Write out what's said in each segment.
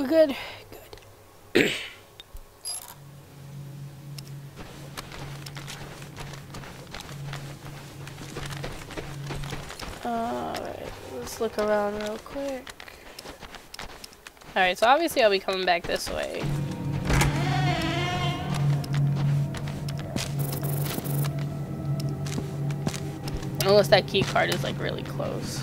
good. Good. Alright, let's look around real quick. Alright, so obviously I'll be coming back this way. Unless that key card is like really close.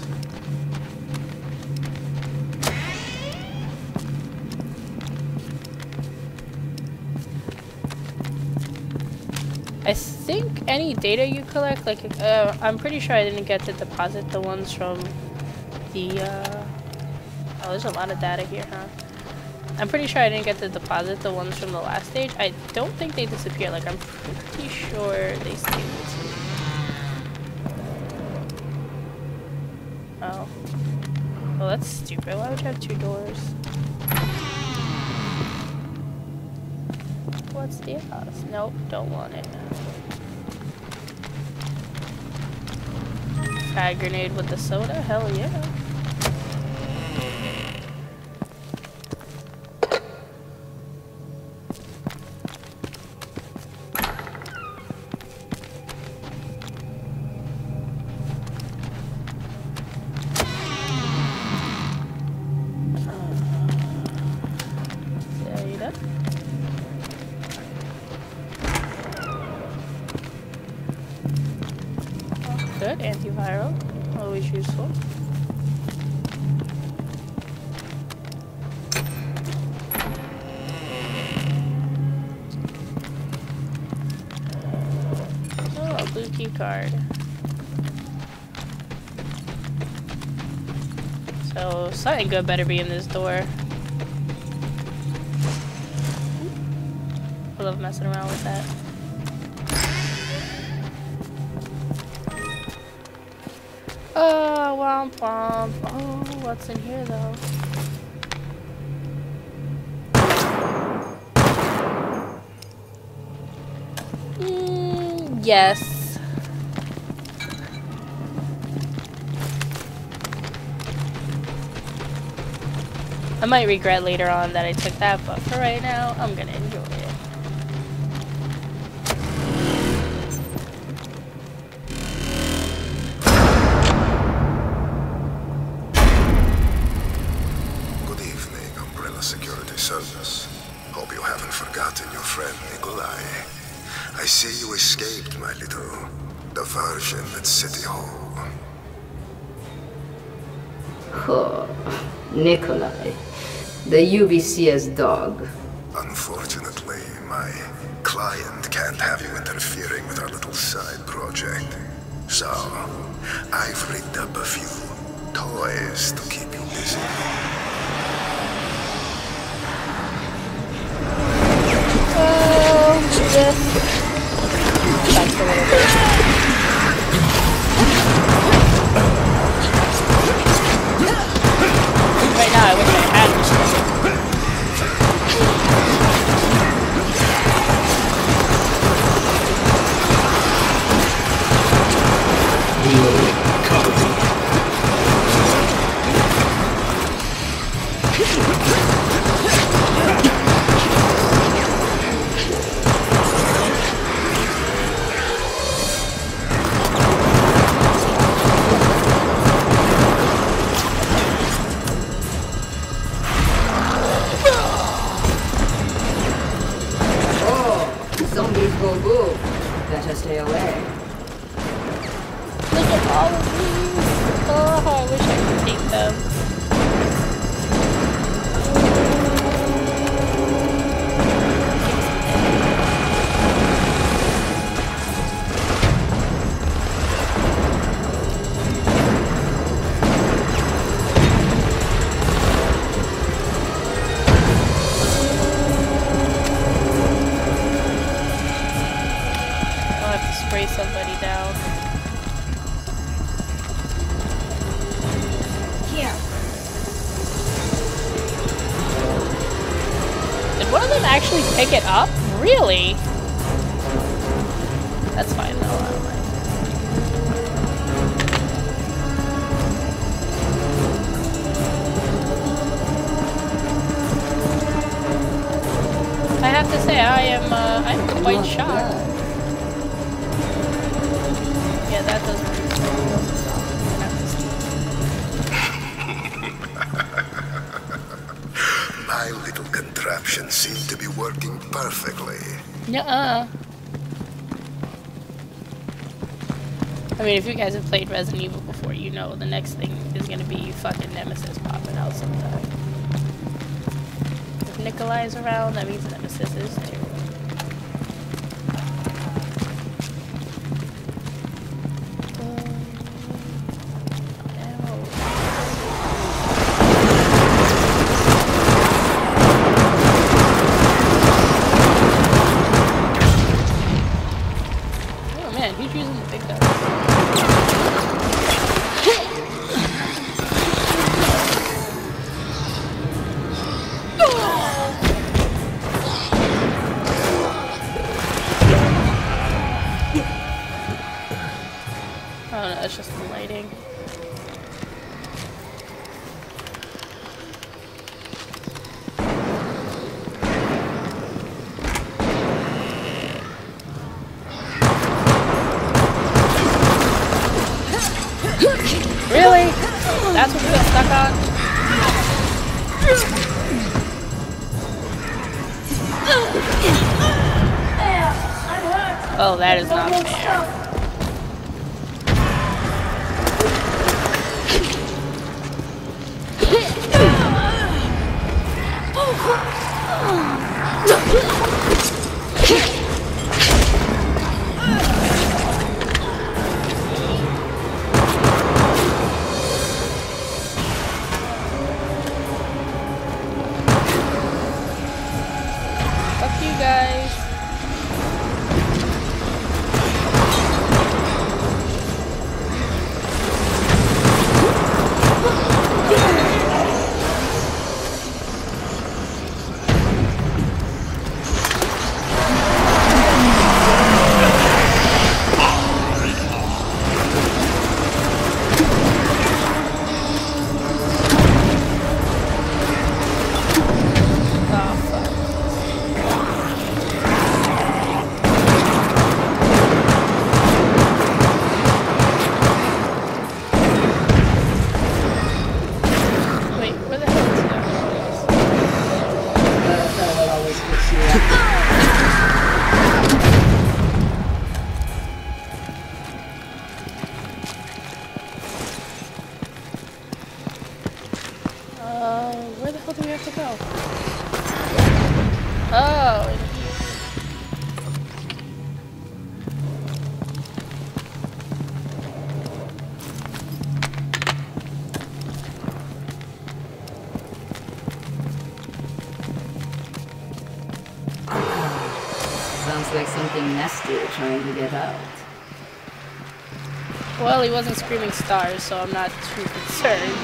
I think any data you collect, like, I'm pretty sure I didn't get to deposit the ones from the, oh, there's a lot of data here, huh? I'm pretty sure I didn't get to deposit the ones from the last stage. I don't think they disappear, like, I'm pretty sure they stay with me. Oh. Well, that's stupid. Why would you have 2 doors? What's this? Nope, don't want it. Frag grenade with the soda? Hell yeah. Good, antiviral, always useful. Oh, a blue key card. So, something good better be in this door. I love messing around with that. Oh, womp womp. Oh, what's in here though? Yes. I might regret later on that I took that, but for right now, I'm gonna enjoy it. Service. Hope you haven't forgotten your friend Nikolai. I see you escaped, my little diversion at City Hall. Oh, Nikolai, the UBCS dog. Unfortunately, my client can't have you interfering with our little side project. So, I've rigged up a few toys to keep you busy. Yes. That's a little bit. Right now, I wish I had this. Better stay away. Look at all of these. Oh, I wish I could take them. Somebody down. Here. Did one of them actually pick it up? Really? That's fine though, I don't mind. I'm quite shocked. Yeah, that doesn't. My little contraption seemed to be working perfectly. Nuh-uh. I mean, if you guys have played Resident Evil before, you know the next thing is gonna be fucking Nemesis popping out sometime. If Nikolai is around, that means Nemesis is there. Oh man, who's using the big gun? Oh no, that's just the lighting. Really? That's what we got stuck on? Oh, that is not fair. Fuck you guys. Where the hell do we have to go? Oh, in here. Sounds like something nasty trying to get out. Well, he wasn't screaming stars, so I'm not too concerned.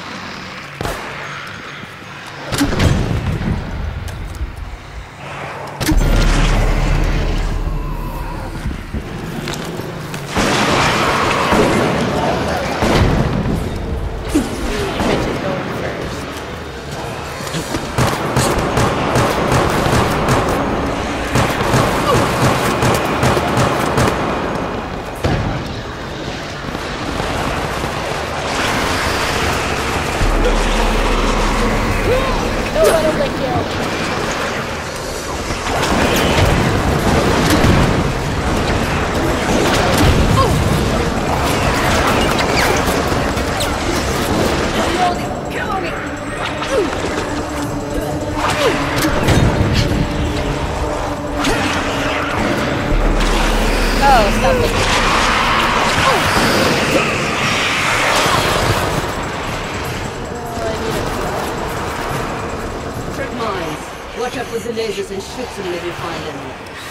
Watch out for the lasers and shoot them if you find them.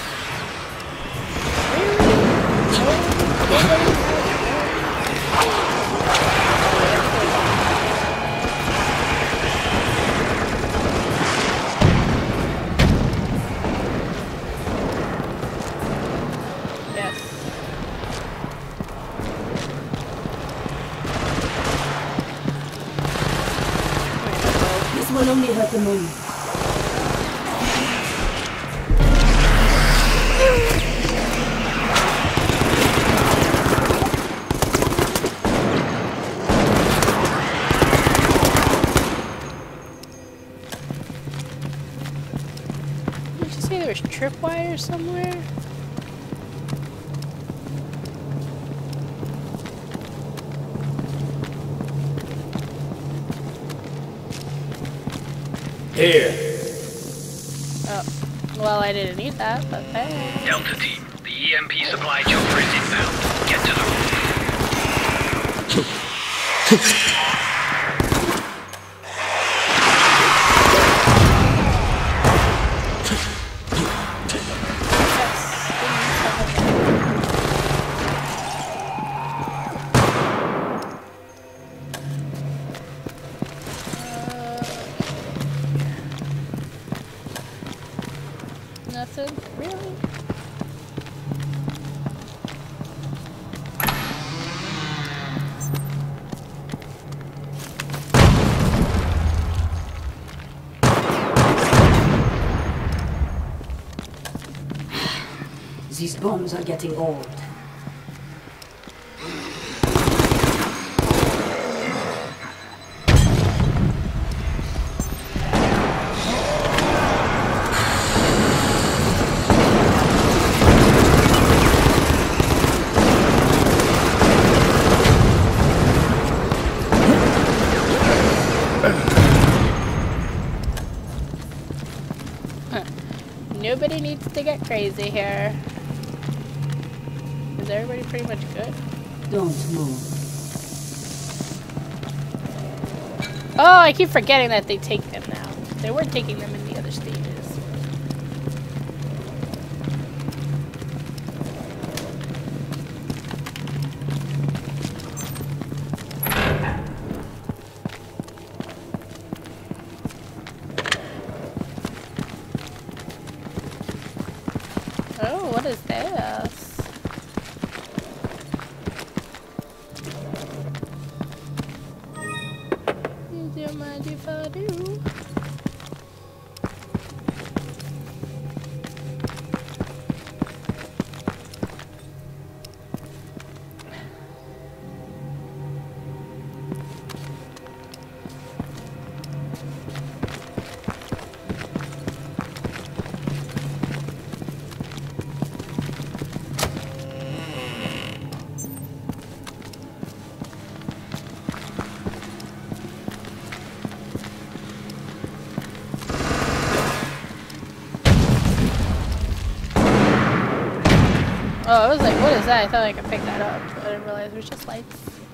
Yes. This will only hurt the moon. tripwire somewhere? Here. Oh, well, I didn't need that, but thanks. Delta Team, the EMP supply chopper is inbound. Get to the roof. Nothing, really? These bombs are getting old. Nobody needs to get crazy here. Is everybody pretty much good? Don't move. Oh, I keep forgetting that they take them now. They weren't taking them in the other stages. Oh, what is this? You don't mind if I do? Oh, I was like, what is that? I thought I could pick that up. I didn't realize it was just lights.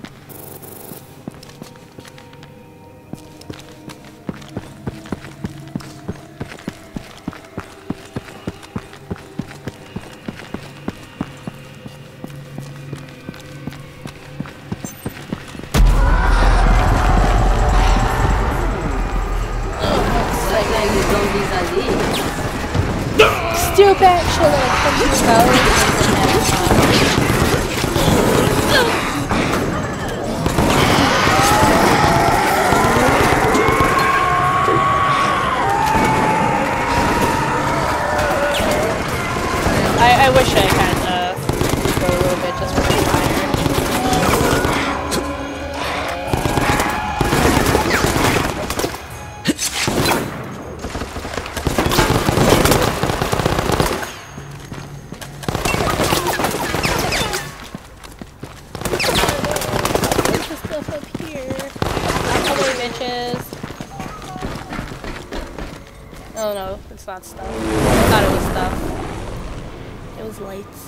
Stupid! Should have come to I wish I had go a little bit just for the fire. What's the stuff up here? Hello, bitches. Oh no, it's not stuff. I thought it was stuff. It was lights.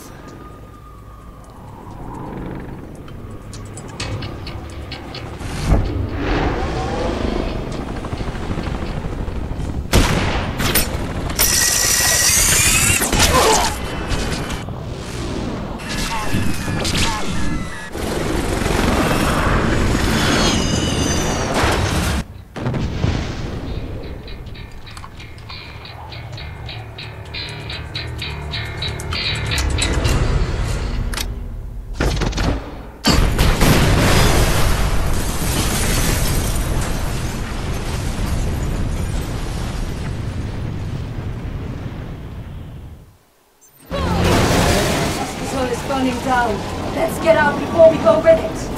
Burning down. Let's get out before we go with it.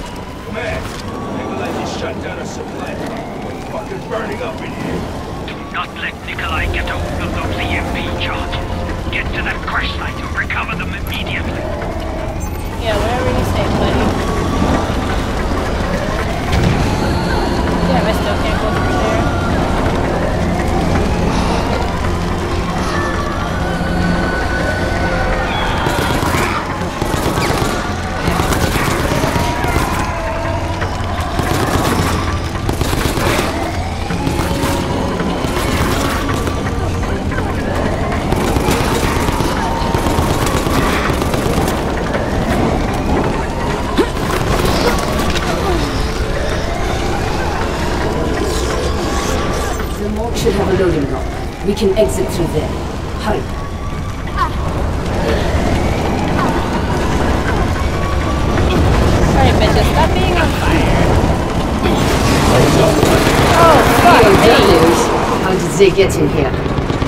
Come on. Maybe let you shut down a supply. Fucking burning up in here. not let Nikolai get hold of those EMP charges. Get to that crash site and recover them immediately. Yeah, whatever you say, buddy. Yeah, I still can't go through there. Should have a loading dock. We can exit through there. Hurry. Alright, bitches, stop being on fire. Oh, fuck me. How did they get in here?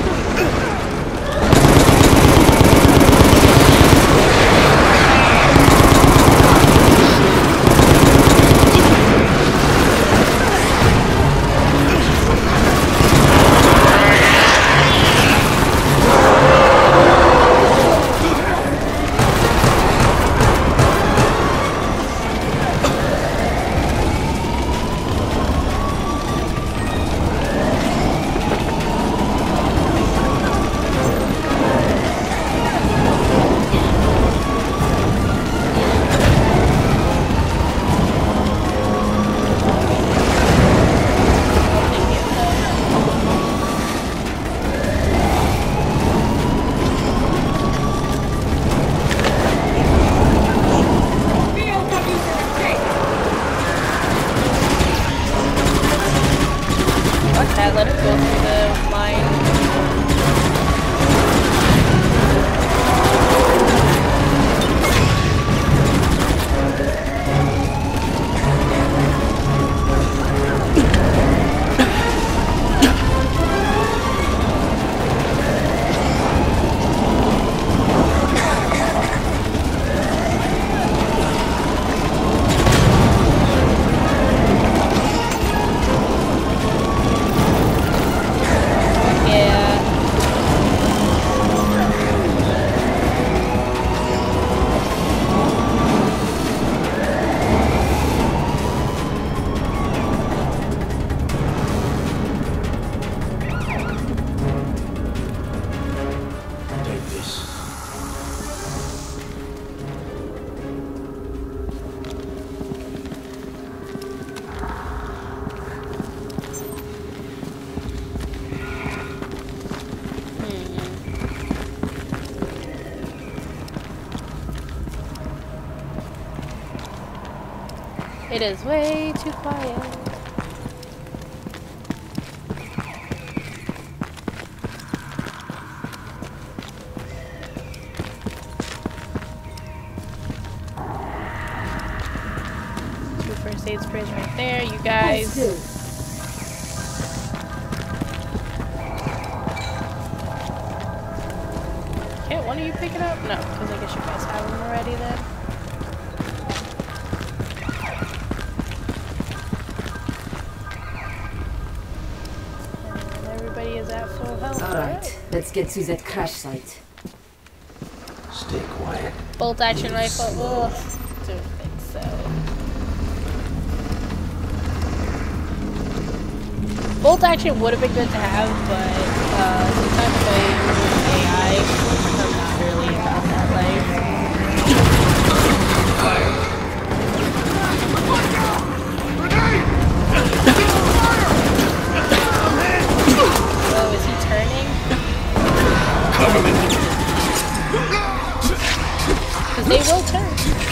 Let it go through the line. It is way too quiet. Two first aid sprays right there, you guys. Can't one of you pick it up? No, because I guess you guys have them already then. Is at full health. Alright, let's get to that crash site. Stay quiet. Bolt action rifle. Ugh, don't think so. Bolt action would have been good to have, but since I'm playing with AI, I'm not really about that life. Oh, is he turning? Cover me. Because they will turn.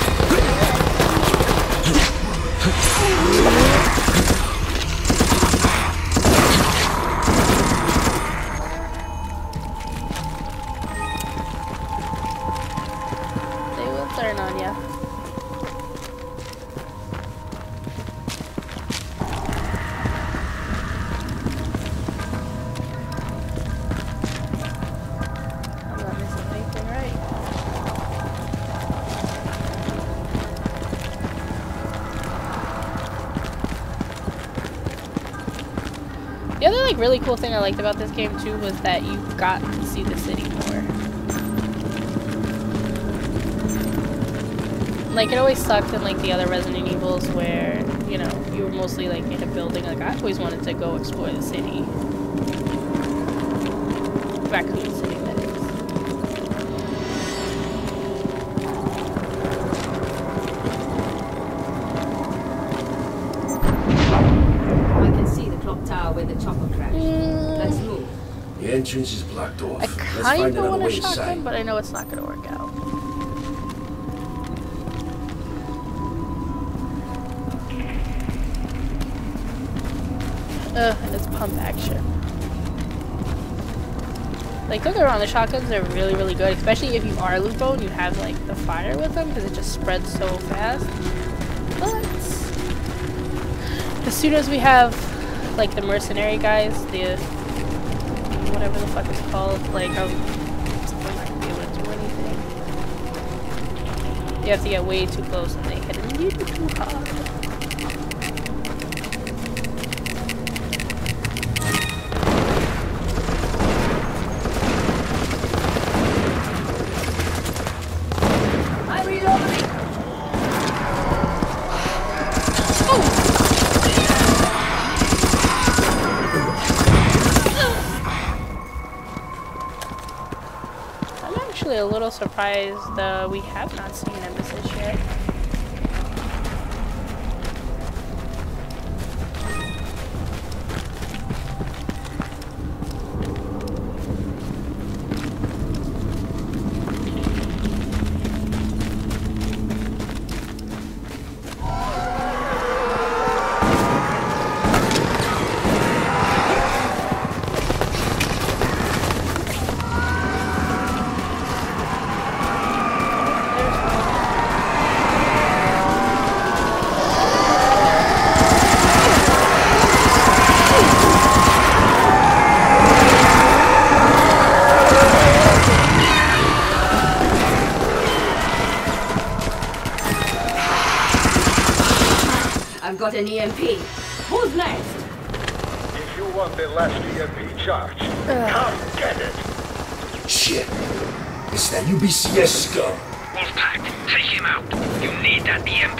They will turn on ya. The other like really cool thing I liked about this game too was that you got to see the city more. Like it always sucked in like the other Resident Evils where, you know, you were mostly like in a building. Like I always wanted to go explore the city. Raccoon City, that is. I can see the clock tower where the chopper crashed. Let's move. The entrance is blocked off. I Let's kind find of another want a way inside. shotgun, but I know it's not going to work out. And it's pump action. Like, don't get me wrong, the shotguns are really, really good, especially if you are Lupo and you have, like, the fire with them, because it just spreads so fast. But as soon as we have, like, the mercenary guys, the whatever the fuck it's called, like, I'm not gonna be able to do anything. You have to get way too close and they hit you too hard. A little surprised we have not seen Nemesis yet. I've got an EMP. Who's next? If you want the last EMP charge, come get it. Shit. It's that UBCS scum. Wolfpack, take him out. You need that EMP.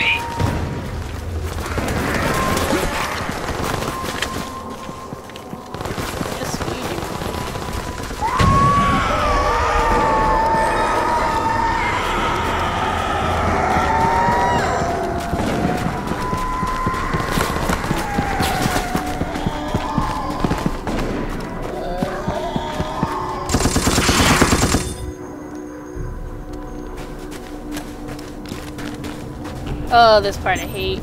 Oh, this part I hate.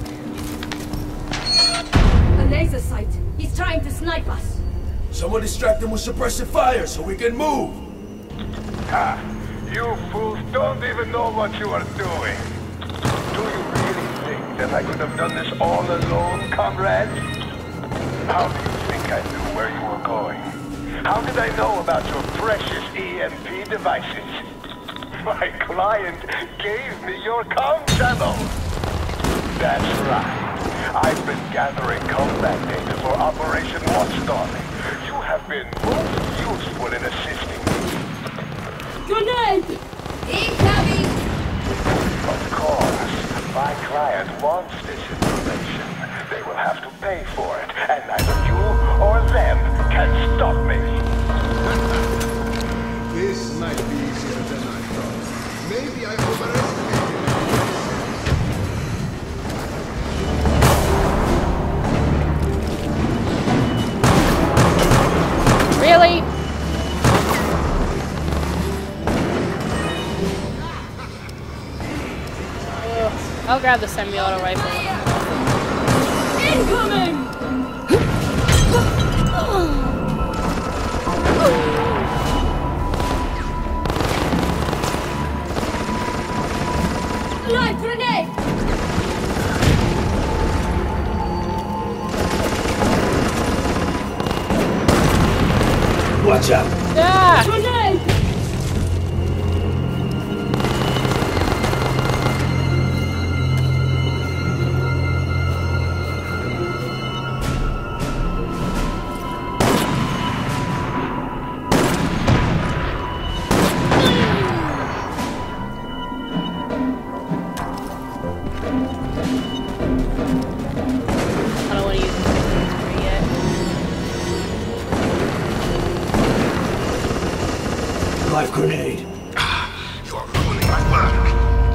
A laser sight. He's trying to snipe us. Someone distract him with suppressive fire so we can move. Ha! You fools don't even know what you are doing. Do you really think that I could have done this all alone, comrades? How do you think I knew where you were going? How did I know about your precious EMP devices? My client gave me your comm channel. That's right. I've been gathering combat data for Operation Watchdog. You have been most useful in assisting me. Grenade! Incoming! Of course, my client wants this information. They will have to pay for it, and neither you or them can stop me. This might be easier than I thought. Maybe I overestimated it. Really? I'll grab the semi-auto rifle. Incoming! Light grenade! Watch out. Ah! Grenade! grenade. You're ruining my work.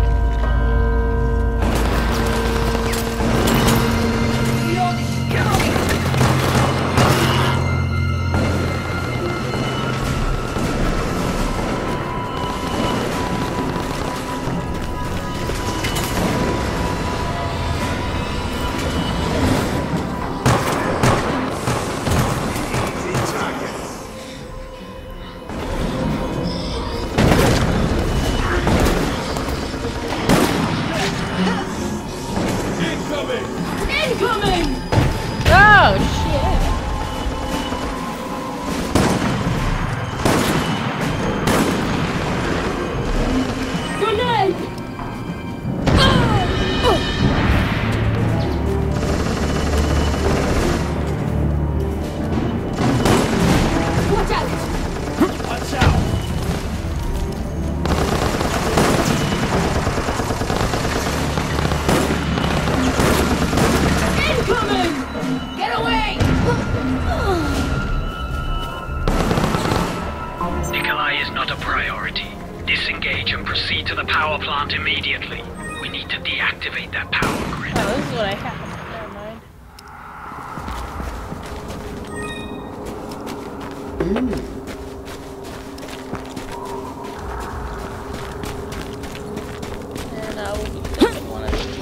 Oh shit! Grenade! Watch out! Watch out! Incoming! Get away! Nikolai is not a priority. Disengage and proceed to the power plant immediately. We need to deactivate that power grid. Oh, this is what I have. Never mind. And I will be taking one of these.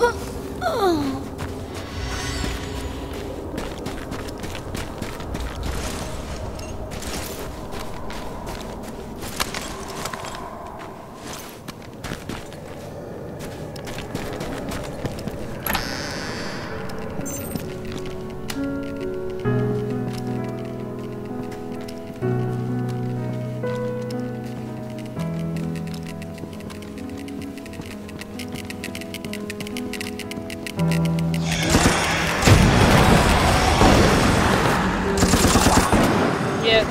Yeah.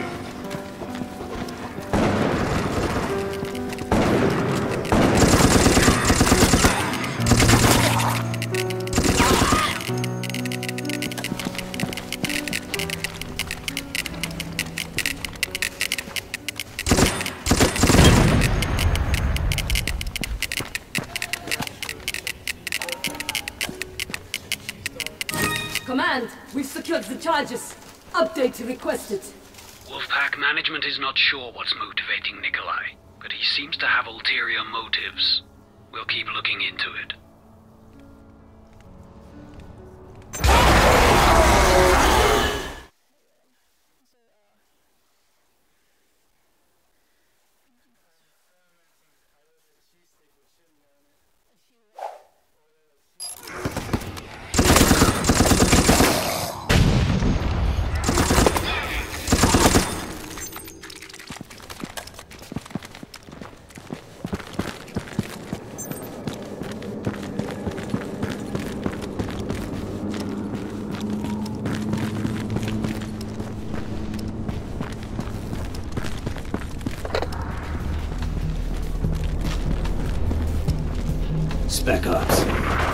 Command, we've secured the charges. Update requested. Wolfpack management is not sure what's motivating Nikolai, but he seems to have ulterior motives. We'll keep looking into it. Spec Ops.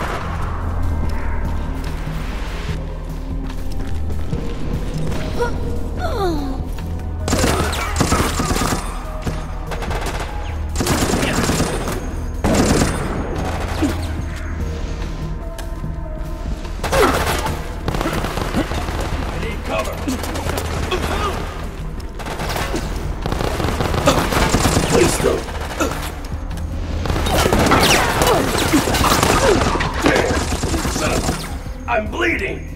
I need cover. Please go. I'm bleeding!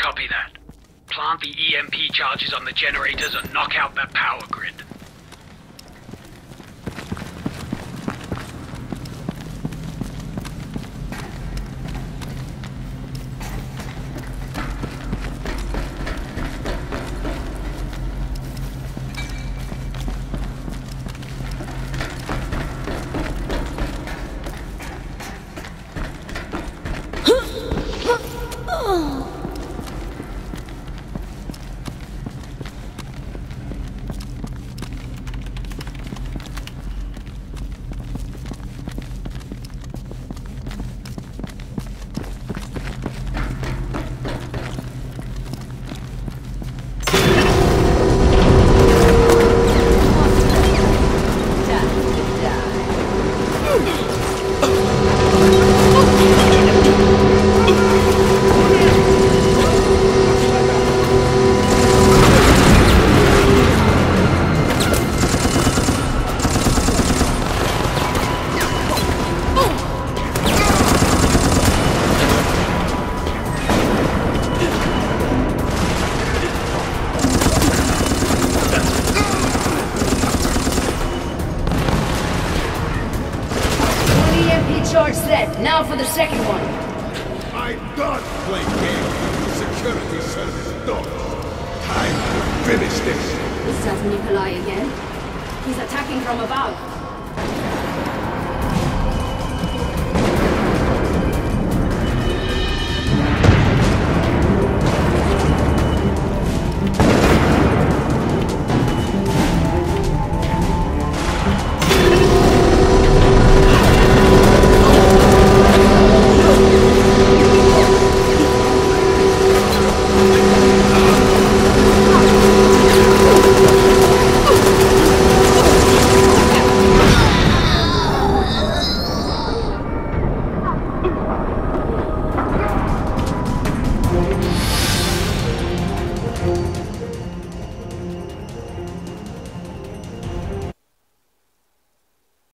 Copy that. Plant the EMP charges on the generators and knock out that power grid. Now for the second one. I'm done playing games with security service dogs. Time to finish this. Is that Nikolai again? He's attacking from above.